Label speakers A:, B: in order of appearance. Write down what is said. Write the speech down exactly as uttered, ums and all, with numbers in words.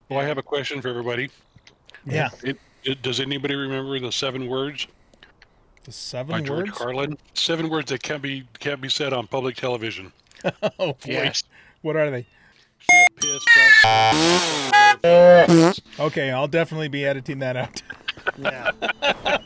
A: Well, I have a question for everybody.
B: Yeah.
A: It, it, does anybody remember the seven words
B: The seven
A: by George
B: words?
A: Carlin? Seven words that can't be can't be said on public television.
B: Oh, yeah.
A: Voice.
B: What are they?
A: Shit, piss, fuck, motherfucker.
B: Okay, I'll definitely be editing that out.
C: Yeah.